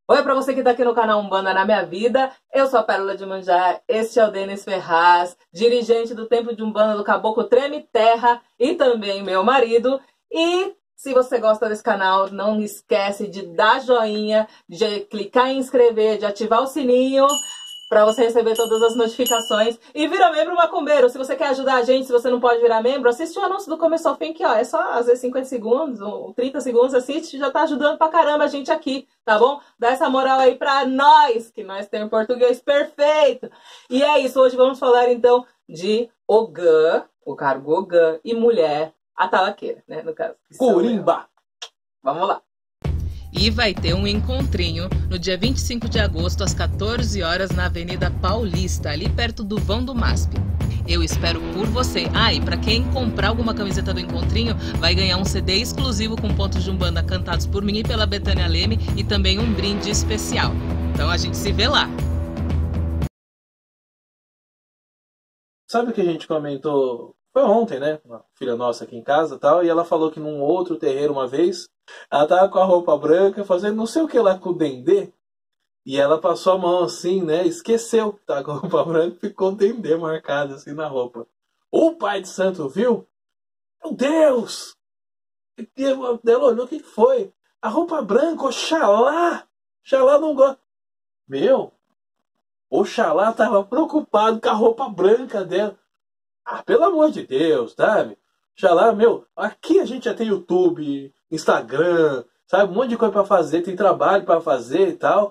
Oi, pra você que tá aqui no canal Umbanda na Minha Vida, eu sou a Pérola de Manjá, este é o Denis Ferraz, dirigente do Templo de Umbanda do Caboclo Treme Terra e também meu marido. E se você gosta desse canal, não esquece de dar joinha, de clicar em inscrever, de ativar o sininho para você receber todas as notificações. E vira membro macumbeiro. Se você quer ajudar a gente, se você não pode virar membro, assiste o anúncio do começo ao fim, que ó, é só às vezes 50 segundos ou 30 segundos, assiste, já tá ajudando pra caramba a gente aqui, tá bom? Dá essa moral aí pra nós, que nós temos português perfeito. E é isso, hoje vamos falar então de Ogã, o cargo Ogã, e mulher atalaqueira, né, no caso. Corimba! Vamos lá. E vai ter um encontrinho no dia 25 de agosto, às 14 horas, na Avenida Paulista, ali perto do vão do MASP. Eu espero por você. Ah, e para quem comprar alguma camiseta do encontrinho, vai ganhar um CD exclusivo com pontos de Umbanda cantados por mim e pela Betânia Leme e também um brinde especial. Então a gente se vê lá. Sabe o que a gente comentou? Foi ontem, né? Uma filha nossa aqui em casa e tal, e ela falou que num outro terreiro uma vez, ela tava com a roupa branca, fazendo não sei o que lá com o dendê, e ela passou a mão assim, né? Esqueceu que tava com a roupa branca, ficou o dendê marcado assim na roupa. O pai de santo viu? Meu Deus! E ela olhou, o que foi? A roupa branca, Oxalá! Oxalá não gosta. Meu, Oxalá tava preocupado com a roupa branca dela. Ah, pelo amor de Deus, sabe? Oxalá, meu, aqui a gente já tem YouTube, Instagram, sabe? Um monte de coisa pra fazer, tem trabalho pra fazer e tal.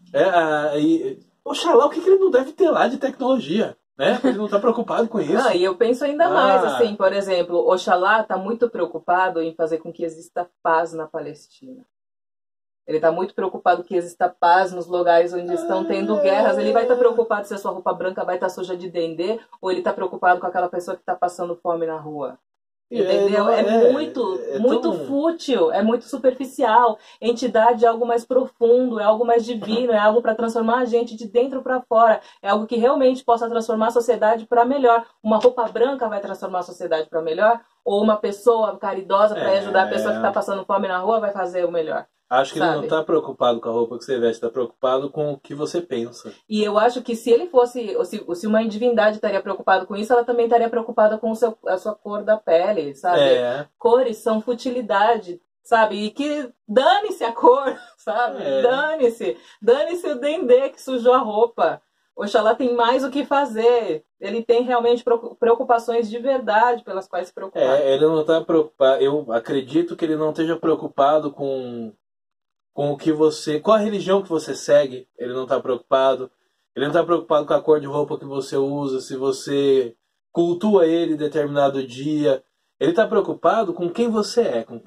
Oxalá, o que ele não deve ter lá de tecnologia, né? Ele não tá preocupado com isso. Ah, e eu penso ainda mais, assim, por exemplo, Oxalá tá muito preocupado em fazer com que exista paz na Palestina. Ele está muito preocupado que exista paz nos lugares onde estão tendo guerras. Ele vai estar preocupado se a sua roupa branca vai estar suja de dendê, ou ele está preocupado com aquela pessoa que está passando fome na rua. Entendeu? Muito fútil, é muito superficial. Entidade é algo mais profundo, é algo mais divino, é algo para transformar a gente de dentro para fora. É algo que realmente possa transformar a sociedade para melhor. Uma roupa branca vai transformar a sociedade para melhor? Ou uma pessoa caridosa para ajudar a pessoa que está passando fome na rua vai fazer o melhor? Acho que ele não está preocupado com a roupa que você veste, está preocupado com o que você pensa. E eu acho que se ele fosse, se uma divindade estaria preocupada com isso, ela também estaria preocupada com a sua cor da pele, sabe? Cores são futilidade, sabe? E que dane-se a cor, sabe? Dane-se o dendê que sujou a roupa. Oxalá tem mais o que fazer. Ele tem realmente preocupações de verdade pelas quais se preocupar. Ele não está preocupado. Eu acredito que ele não esteja preocupado com o que você, qual a religião que você segue, ele não está preocupado. Ele não está preocupado com a cor de roupa que você usa, se você cultua ele em determinado dia. Ele está preocupado com quem você é, com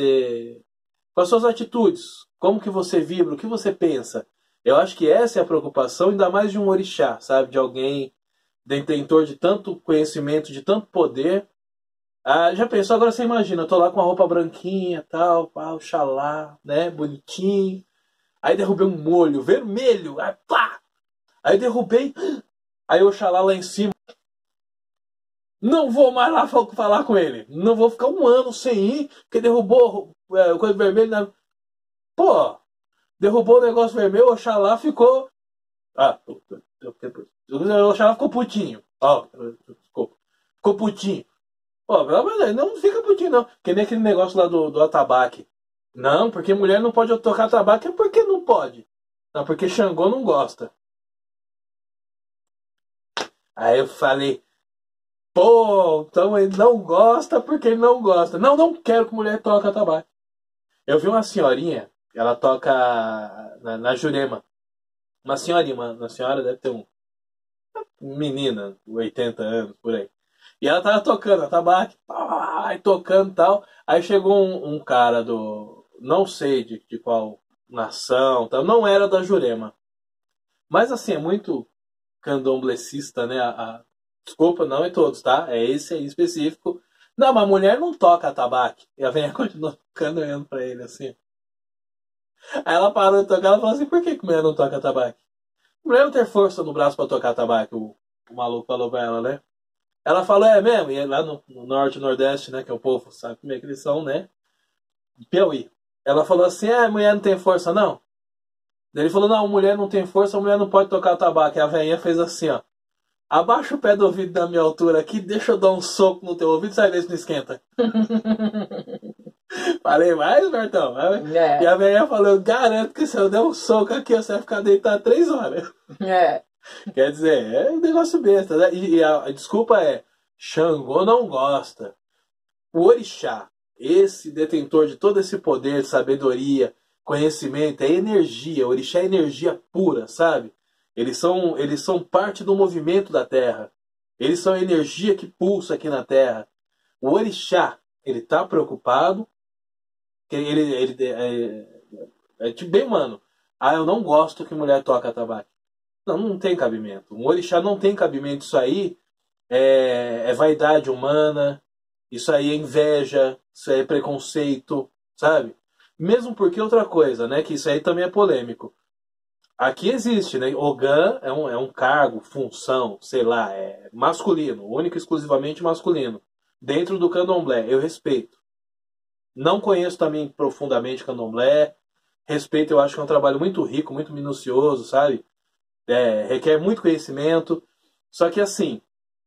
as suas atitudes, como que você vibra, o que você pensa. Eu acho que essa é a preocupação, ainda mais de um orixá, sabe? De alguém detentor de tanto conhecimento, de tanto poder. Já pensou? Agora você imagina, eu tô lá com a roupa branquinha, tal, Oxalá, né, bonitinho. Aí derrubei um molho vermelho, pá! Aí derrubei, aí Oxalá lá em cima. Não vou mais lá falar com ele. Não vou ficar um ano sem ir, porque derrubou coisa vermelha. Pô, derrubou o negócio vermelho, Oxalá ficou... Oxalá ficou putinho. Ficou putinho. Pô, não fica putinho, não. Que nem aquele negócio lá do atabaque. Não, porque mulher não pode tocar atabaque. É porque não pode. Não, porque Xangô não gosta. Aí eu falei, pô, então ele não gosta porque ele não gosta. Não quero que mulher toque atabaque. Eu vi uma senhorinha, ela toca na Jurema. Uma senhora deve ter menina, 80 anos, por aí. E ela tava tocando atabaque, tocando e tal. Aí chegou um cara não sei de qual nação, tal. Não era da Jurema. Mas assim, é muito candomblecista, né? Desculpa, não é todos, tá? É esse aí específico. Não, mas mulher não toca atabaque. E a velha continuou tocando, olhando pra ele assim. Aí ela parou de tocar, ela falou assim, por que mulher não toca atabaque? Mulher não tem força no braço pra tocar atabaque, o maluco falou pra ela, né? Ela falou, é mesmo? E lá no norte e nordeste, né? Que é o povo, sabe como é que eles são, né? Piauí. Ela falou assim, mulher não tem força, não? Daí ele falou, não, a mulher não tem força, a mulher não pode tocar o tabaco. E a velhinha fez assim, ó. Abaixa o pé do ouvido da minha altura aqui, deixa eu dar um soco no teu ouvido, sai ver se não esquenta. Falei, mais, Bertão? É. E a velhinha falou, eu garanto que se eu der um soco aqui, você vai ficar deitado 3 horas. É. Quer dizer, é um negócio besta, né? E a desculpa é, Xangô não gosta. O orixá, esse detentor de todo esse poder, sabedoria, conhecimento, é energia. O orixá é energia pura, sabe? Eles são parte do movimento da Terra. Eles são a energia que pulsa aqui na Terra. O orixá, ele tá preocupado. É tipo bem, mano. Ah, eu não gosto que mulher toca tabaco. Não tem cabimento. Um orixá não tem cabimento. Isso aí é vaidade humana. Isso aí é inveja. Isso aí é preconceito, sabe? Mesmo porque outra coisa, né? Que isso aí também é polêmico. Aqui existe, né? Ogã é um cargo, função, sei lá, é masculino, único e exclusivamente masculino. Dentro do candomblé, eu respeito. Não conheço também profundamente candomblé. Respeito, eu acho que é um trabalho muito rico, muito minucioso, sabe? Requer muito conhecimento. Só que assim,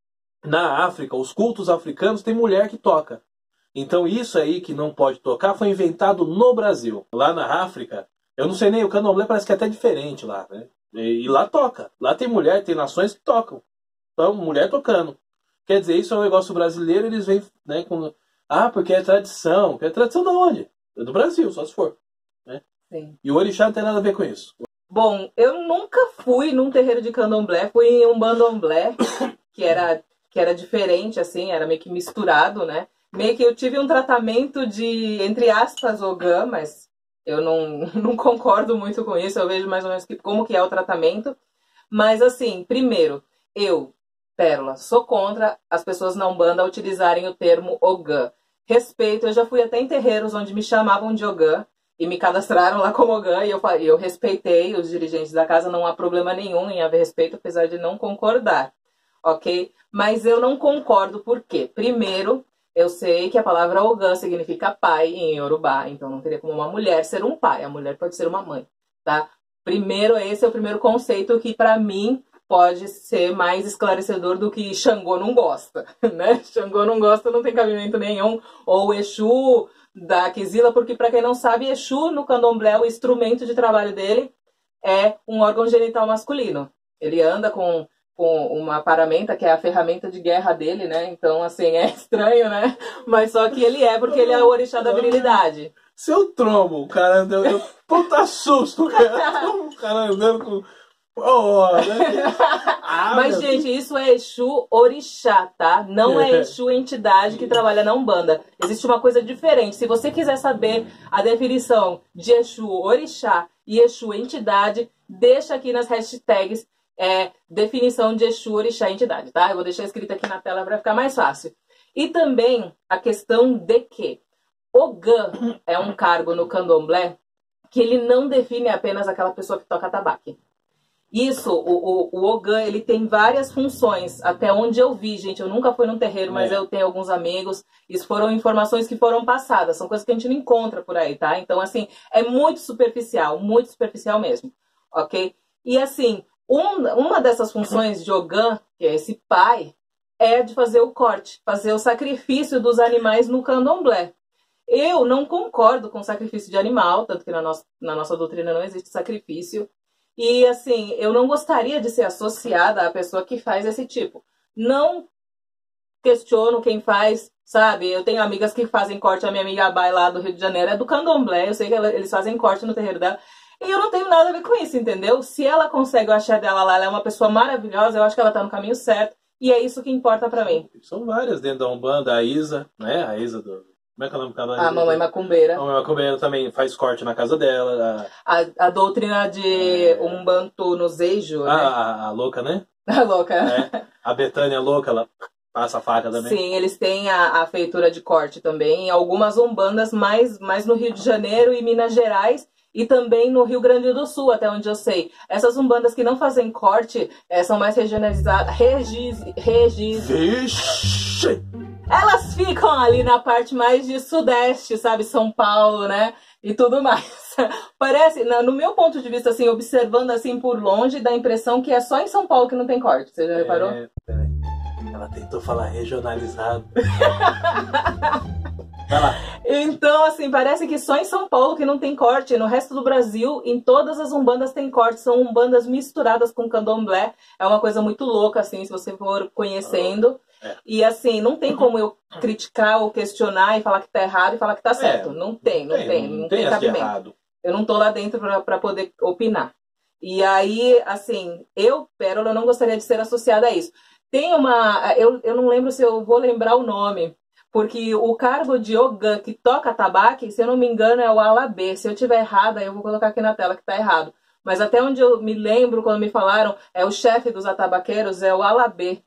na África, os cultos africanos tem mulher que toca. Então isso aí que não pode tocar foi inventado no Brasil. Lá na África, eu não sei nem, o candomblé parece que é até diferente lá, né? E lá toca. Lá tem mulher, tem nações que tocam. Então, mulher tocando. Quer dizer, isso é um negócio brasileiro, eles vêm, né, com... Ah, porque é tradição. É tradição de onde? É do Brasil, só se for. Né? Sim. E o orixá não tem nada a ver com isso. Bom, eu nunca fui num terreiro de candomblé, fui em um bandomblé, que era diferente, assim, era meio que misturado, né? Meio que eu tive um tratamento de, entre aspas, ogã, mas eu não concordo muito com isso, eu vejo mais ou menos como que é o tratamento. Mas assim, primeiro, eu, Pérola, sou contra as pessoas na Umbanda utilizarem o termo ogã. Respeito, eu já fui até em terreiros onde me chamavam de ogã e me cadastraram lá como ogã e eu respeitei os dirigentes da casa, não há problema nenhum em haver respeito, apesar de não concordar, ok? Mas eu não concordo por quê? Primeiro, eu sei que a palavra ogã significa pai em Yorubá, então não teria como uma mulher ser um pai, a mulher pode ser uma mãe, tá? Primeiro, esse é o primeiro conceito que pra mim pode ser mais esclarecedor do que Xangô não gosta, né? Xangô não gosta, não tem cabimento nenhum, ou Exu da Kizila, porque pra quem não sabe, Exu no candomblé, o instrumento de trabalho dele é um órgão genital masculino. Ele anda com uma paramenta, que é a ferramenta de guerra dele, né? Então, assim, é estranho, né? Mas só que ele porque ele é o orixá da virilidade. Seu trombo, o cara andando... Puta susto, o cara andando com... Mas, gente, isso é Exu orixá, tá? Não é Exu entidade que trabalha na Umbanda. Existe uma coisa diferente. Se você quiser saber a definição de Exu orixá e Exu entidade, deixa aqui nas hashtags definição de Exu orixá entidade, tá? Eu vou deixar escrito aqui na tela para ficar mais fácil. E também a questão de que Ogã é um cargo no candomblé que ele não define apenas aquela pessoa que toca tabaco. Isso, o Ogã, ele tem várias funções, até onde eu vi, gente, eu nunca fui num terreiro, mas eu tenho alguns amigos, isso foram informações que foram passadas, são coisas que a gente não encontra por aí, tá? Então, assim, é muito superficial mesmo, ok? E, assim, uma dessas funções de Ogã, que é esse pai, é de fazer o corte, fazer o sacrifício dos animais no candomblé. Eu não concordo com sacrifício de animal, tanto que na nossa doutrina não existe sacrifício. E, assim, eu não gostaria de ser associada à pessoa que faz esse tipo. Não questiono quem faz, sabe? Eu tenho amigas que fazem corte, a minha amiga Abai lá do Rio de Janeiro é do candomblé, eu sei que eles fazem corte no terreiro dela. E eu não tenho nada a ver com isso, entendeu? Se ela consegue achar dela lá, ela é uma pessoa maravilhosa, eu acho que ela tá no caminho certo. E é isso que importa pra mim. São várias dentro da Umbanda, a Isa, né? A Isa do... Como é que é o nome do canal? A Mamãe Macumbeira. A Mamãe Macumbeira também faz corte na casa dela. A doutrina de Umbantu no Zeijo, né? A louca, né? A louca. A Betânia louca, ela passa a faca também. Sim, eles têm a feitura de corte também. Em algumas umbandas mais no Rio de Janeiro e Minas Gerais. E também no Rio Grande do Sul, até onde eu sei. Essas umbandas que não fazem corte são mais regionalizadas. Vixe! Elas ficam ali na parte mais de sudeste, sabe? São Paulo, né? E tudo mais. Parece, no meu ponto de vista, assim, observando assim por longe, dá a impressão que é só em São Paulo que não tem corte. Você já reparou? Peraí. Ela tentou falar regionalizado. Vai lá. Então, assim, parece que só em São Paulo que não tem corte. No resto do Brasil, em todas as umbandas tem corte. São umbandas misturadas com candomblé. É uma coisa muito louca, assim, se você for conhecendo. E, assim, não tem como eu criticar ou questionar e falar que tá errado e falar que tá certo. Não tem cabimento. Eu não tô lá dentro pra poder opinar. E aí, assim, eu, Pérola, não gostaria de ser associada a isso. Tem uma... Eu não lembro se eu vou lembrar o nome... Porque o cargo de Ogã que toca tabaque, se eu não me engano, é o Alabê. Se eu tiver errada, eu vou colocar aqui na tela que tá errado. Mas até onde eu me lembro, quando me falaram, é o chefe dos atabaqueiros, é o Alabê.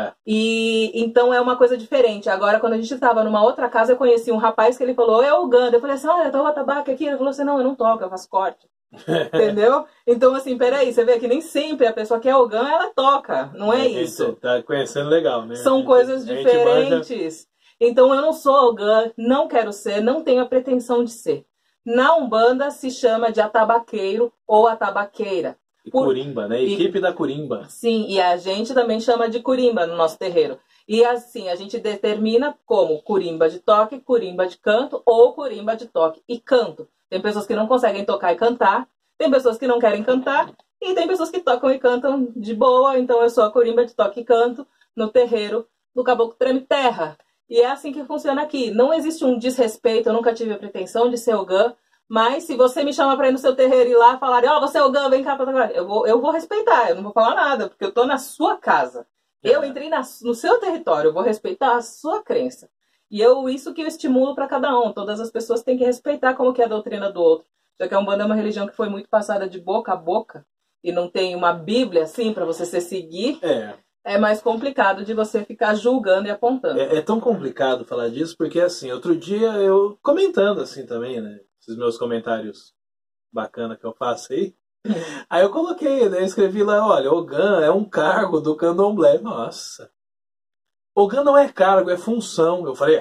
E então é uma coisa diferente. Agora, quando a gente estava numa outra casa, eu conheci um rapaz que ele falou, é Ogã. Eu falei assim, olha, toca tabaque aqui. Ele falou assim, não, eu não toco, eu faço corte. Entendeu? Então, assim, peraí, você vê que nem sempre a pessoa que é Ogã, ela toca. Não é isso. Tá conhecendo legal, né? São coisas diferentes. Então eu não sou Ogã, não quero ser, não tenho a pretensão de ser. Na Umbanda se chama de atabaqueiro ou atabaqueira. E Curimba, né? Equipe da Curimba. Sim, e a gente também chama de Curimba no nosso terreiro. E assim, a gente determina como Curimba de toque, Curimba de canto ou Curimba de toque e canto. Tem pessoas que não conseguem tocar e cantar, tem pessoas que não querem cantar e tem pessoas que tocam e cantam de boa. Então eu sou a Curimba de toque e canto no terreiro do Caboclo Treme Terra. E é assim que funciona aqui. Não existe um desrespeito, eu nunca tive a pretensão de ser Ogã, mas se você me chama pra ir no seu terreiro e ir lá falar, ó, você é Ogã, vem cá pra tocar, eu vou respeitar, eu não vou falar nada, porque eu tô na sua casa. Eu entrei no seu território, eu vou respeitar a sua crença. E isso que eu estimulo pra cada um. Todas as pessoas têm que respeitar como que é a doutrina do outro. Já que a Umbanda é uma religião que foi muito passada de boca a boca, e não tem uma Bíblia, assim, pra você se seguir... É mais complicado de você ficar julgando e apontando. É tão complicado falar disso, porque assim, outro dia eu comentando assim também, né? Esses meus comentários bacana que eu faço aí. Aí eu coloquei, né? Escrevi lá, olha, Ogã é um cargo do candomblé. Nossa. Ogã não é cargo, é função. Eu falei,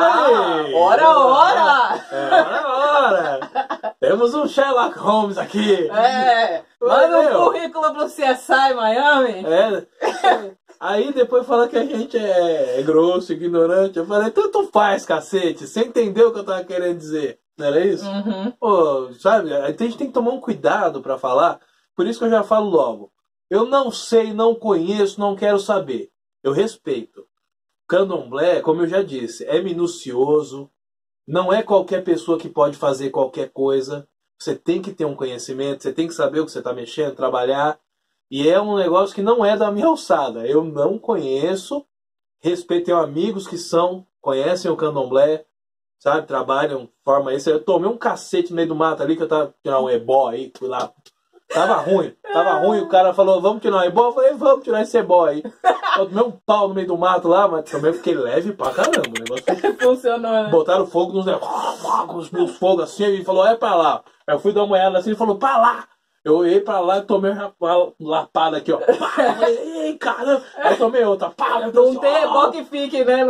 ora! Temos um Sherlock Holmes aqui. Manda um currículo pro CSI Miami. Aí depois fala que a gente é grosso, ignorante. Eu falei, tanto faz, cacete. Você entendeu o que eu tava querendo dizer? Não era isso? Pô, sabe? A gente tem que tomar um cuidado pra falar. Por isso que eu já falo logo. Eu não sei, não conheço, não quero saber. Eu respeito. Candomblé, como eu já disse, é minucioso. Não é qualquer pessoa que pode fazer qualquer coisa. Você tem que ter um conhecimento, você tem que saber o que você está mexendo, trabalhar. E é um negócio que não é da minha alçada. Eu não conheço. Respeito, tenho amigos que conhecem o candomblé, sabe? Trabalham, formam isso. Eu tomei um cacete no meio do mato ali, que eu tava tirando um ebó aí, fui lá. Tava ruim. O cara falou, vamos tirar um ebó. Eu falei, vamos tirar esse ebó aí. Eu tomei um pau no meio do mato lá, mas também fiquei leve pra caramba. O negócio funcionou, né? Botaram fogo nos meus fogos assim, e falou, é pra lá. Aí eu fui dar uma olhada assim e falou, pra lá. Eu ia pra lá e tomei uma lapada aqui, ó. Eu falei, ei, caramba. Aí tomei outra. Não tem ebó que fique, né?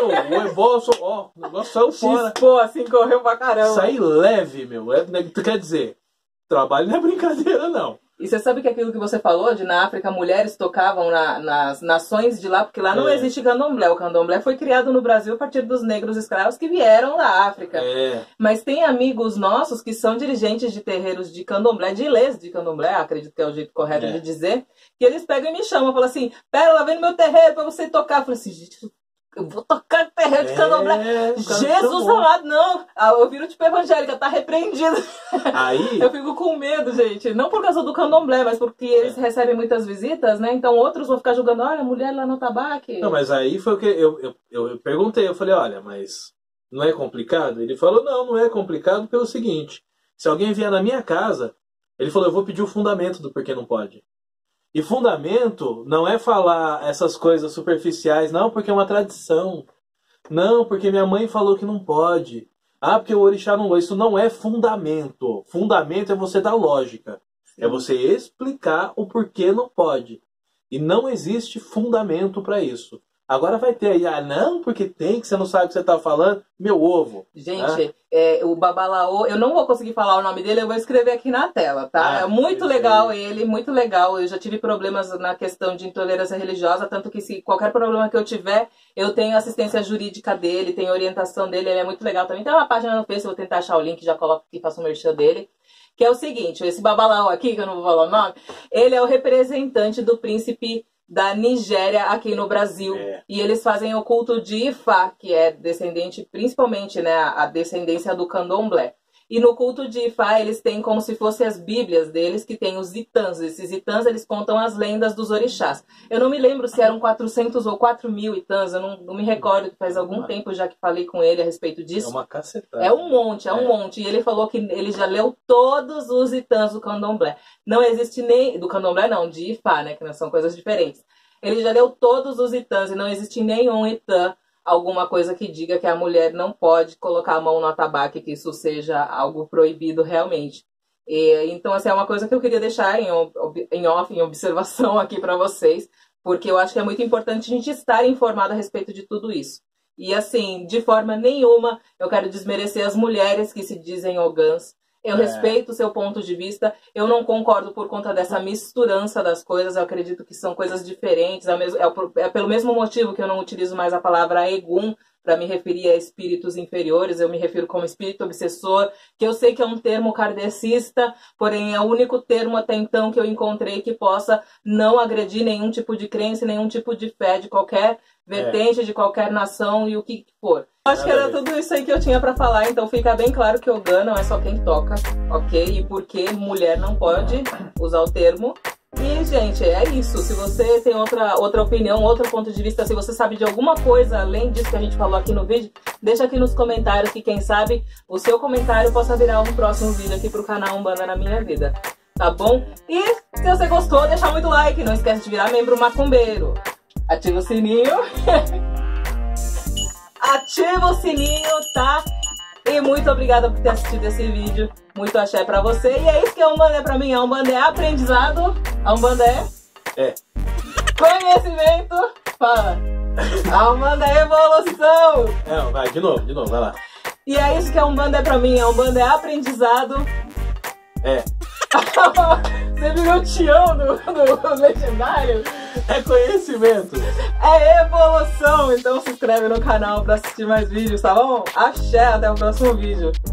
O ebó, o negócio saiu fora. Pô, assim, correu pra caramba. Saí leve, meu. Quer dizer, trabalho não é brincadeira, não. E você sabe que aquilo que você falou, de na África, mulheres tocavam nas nações de lá, porque lá não existe candomblé. O candomblé foi criado no Brasil a partir dos negros escravos que vieram da África. Mas tem amigos nossos que são dirigentes de terreiros de candomblé, de ilês de candomblé, acredito que é o jeito correto de dizer, que eles pegam e me chamam, falam assim, Pérola, vem no meu terreiro pra você tocar. Eu falei assim, gente, eu vou tocar no terreiro de candomblé. Jesus amado, não. Eu viro tipo evangélica, tá repreendido. Aí... Eu fico com medo, gente. Não por causa do candomblé, mas porque eles recebem muitas visitas, né? Então outros vão ficar julgando, olha, mulher lá no tabaque. Não, mas aí foi o que eu perguntei. Eu falei, olha, mas não é complicado? Ele falou, não é complicado pelo seguinte. Se alguém vier na minha casa, ele falou, eu vou pedir o fundamento do porquê não pode. E fundamento não é falar essas coisas superficiais, não, porque é uma tradição. Não, porque minha mãe falou que não pode. Ah, porque o orixá não... Isso não é fundamento. Fundamento é você dar lógica. É você explicar o porquê não pode. E não existe fundamento para isso. Agora vai ter aí, não, porque tem, que você não sabe o que você tá falando. Meu ovo. Gente, o Babalaô, eu não vou conseguir falar o nome dele, eu vou escrever aqui na tela, tá? É muito legal ele, muito legal. Eu já tive problemas na questão de intolerância religiosa, tanto que se qualquer problema que eu tiver, eu tenho assistência jurídica dele, tenho orientação dele, ele é muito legal também. Tem uma página no Facebook, eu vou tentar achar o link, já coloco aqui, faço um merchan dele. Que é o seguinte, esse Babalaô aqui, que eu não vou falar o nome, ele é o representante do príncipe da Nigéria aqui no Brasil. E eles fazem o culto de Ifá, que é descendente, principalmente, né, a descendência do candomblé. E no culto de Ifá, eles têm como se fossem as bíblias deles, que tem os itãs. Esses itãs, eles contam as lendas dos orixás. Eu não me lembro se eram 400 ou 4.000 itãs, eu não me recordo, faz algum tempo já que falei com ele a respeito disso. É uma cacetada. É um monte, é um monte. E ele falou que ele já leu todos os itãs do candomblé. Não existe nem... Do candomblé não, de Ifá, né, que são coisas diferentes. Ele já leu todos os itãs e não existe nenhum itã, alguma coisa que diga que a mulher não pode colocar a mão no atabaque, que isso seja algo proibido realmente. Então, assim, é uma coisa que eu queria deixar em observação aqui para vocês, porque eu acho que é muito importante a gente estar informado a respeito de tudo isso. E, assim, de forma nenhuma eu quero desmerecer as mulheres que se dizem ogãs. Eu respeito o seu ponto de vista, eu não concordo por conta dessa misturança das coisas, eu acredito que são coisas diferentes, é pelo mesmo motivo que eu não utilizo mais a palavra Egum para me referir a espíritos inferiores, eu me refiro como espírito obsessor, que eu sei que é um termo kardecista, porém é o único termo até então que eu encontrei que possa não agredir nenhum tipo de crença, nenhum tipo de fé de qualquer vertente, de qualquer nação e o que for. Acho que era tudo isso aí que eu tinha pra falar, então fica bem claro que Ogã não é só quem toca, ok? E porque mulher não pode usar o termo. E, gente, é isso. Se você tem outra opinião, outro ponto de vista, se você sabe de alguma coisa além disso que a gente falou aqui no vídeo, deixa aqui nos comentários que, quem sabe, o seu comentário possa virar um próximo vídeo aqui pro canal Umbanda na Minha Vida. Tá bom? E se você gostou, deixa muito like. Não esquece de virar membro macumbeiro. Ativa o sininho. Ativa o sininho, tá? E muito obrigada por ter assistido esse vídeo. Muito axé pra você. E é isso que a Umbanda é pra mim. A Umbanda é aprendizado. A Umbanda é conhecimento. Fala. A Umbanda é evolução. Não, vai, de novo, vai lá. E é isso que a Umbanda é pra mim. A Umbanda é aprendizado. Você virou o Tião do Legendário? É conhecimento. É evolução. Então se inscreve no canal pra assistir mais vídeos, tá bom? Axé, até o próximo vídeo.